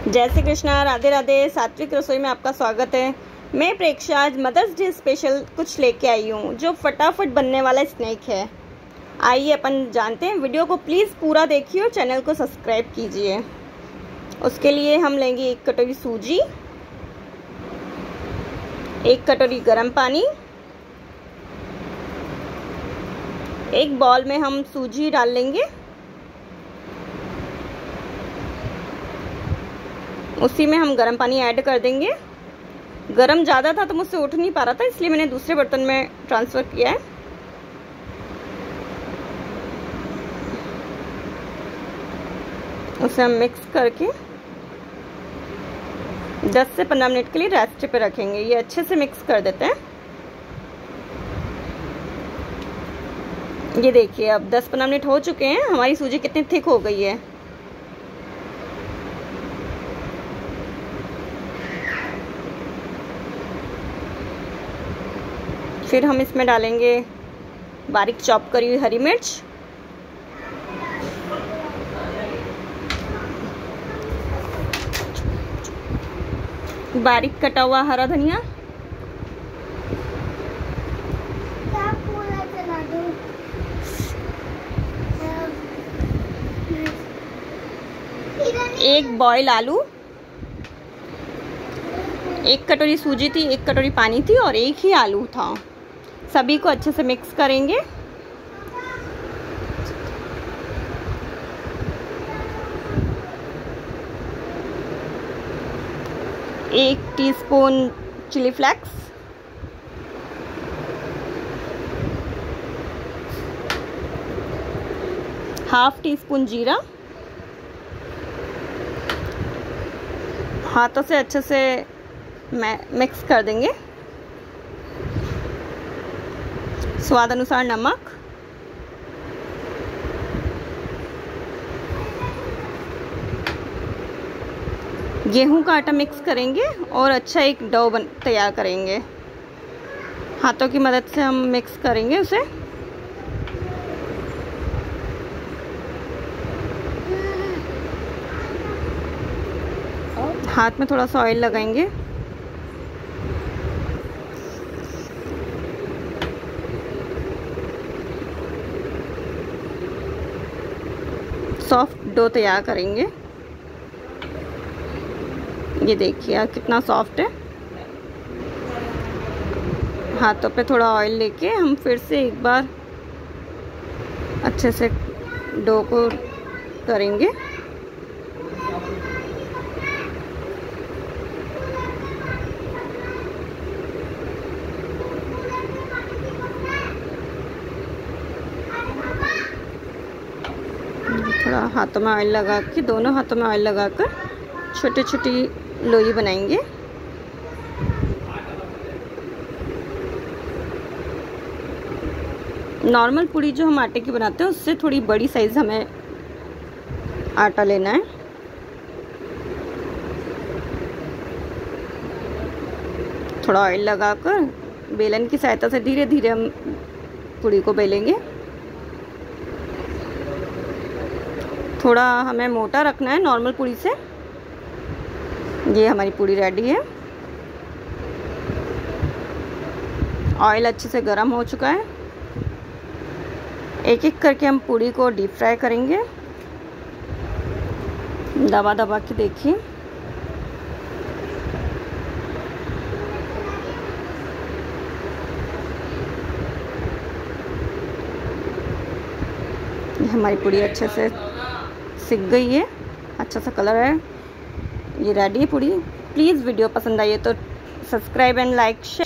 जय श्री कृष्णा, राधे राधे। सात्विक रसोई में आपका स्वागत है। मैं प्रेक्षा आज मदर्स डे स्पेशल कुछ लेके आई हूँ जो फटाफट बनने वाला स्नैक है। आइए अपन जानते हैं। वीडियो को प्लीज़ पूरा देखिए और चैनल को सब्सक्राइब कीजिए। उसके लिए हम लेंगे 1 कटोरी सूजी, 1 कटोरी गर्म पानी। एक बाउल में हम सूजी डाल लेंगे, उसी में हम गर्म पानी ऐड कर देंगे। गर्म ज़्यादा था तो मुझसे उठ नहीं पा रहा था, इसलिए मैंने दूसरे बर्तन में ट्रांसफ़र किया है। उसे हम मिक्स करके 10 से 15 मिनट के लिए रेस्ट पे रखेंगे। ये अच्छे से मिक्स कर देते हैं। ये देखिए, अब 10-15 मिनट हो चुके हैं। हमारी सूजी कितनी थिक हो गई है। फिर हम इसमें डालेंगे बारीक चॉप करी हुई हरी मिर्च, बारीक कटा हुआ हरा धनिया, एक बॉयल आलू, 1 कटोरी सूजी थी, 1 कटोरी पानी थी और 1 ही आलू था। सभी को अच्छे से मिक्स करेंगे। एक टीस्पून चिली फ्लेक्स, ½ टीस्पून जीरा। हाथों से अच्छे से मिक्स कर देंगे। स्वाद अनुसार नमक, गेहूं का आटा मिक्स करेंगे और अच्छा एक डो तैयार करेंगे। हाथों की मदद से हम मिक्स करेंगे उसे। हाथ में थोड़ा सा ऑयल लगाएंगे। सॉफ्ट डो तैयार करेंगे। ये देखिए कितना सॉफ्ट है। हाथों पे थोड़ा ऑयल लेके हम फिर से एक बार अच्छे से डो को करेंगे। थोड़ा हाथों में ऑयल लगा के, दोनों हाथों में ऑयल लगाकर छोटी छोटी लोई बनाएंगे। नॉर्मल पूड़ी जो हम आटे की बनाते हैं उससे थोड़ी बड़ी साइज़ हमें आटा लेना है। थोड़ा ऑयल लगाकर बेलन की सहायता से धीरे धीरे हम पूड़ी को बेलेंगे। थोड़ा हमें मोटा रखना है नॉर्मल पूड़ी से। ये हमारी पूड़ी रेडी है। ऑयल अच्छे से गर्म हो चुका है। एक एक करके हम पूड़ी को डीप फ्राई करेंगे। दबा दबा के देखिए। हमारी पूड़ी अच्छे से सिक गई है, अच्छा सा कलर है। ये रेडी है पूड़ी। प्लीज़ वीडियो पसंद आई है तो सब्सक्राइब एंड लाइक शेयर।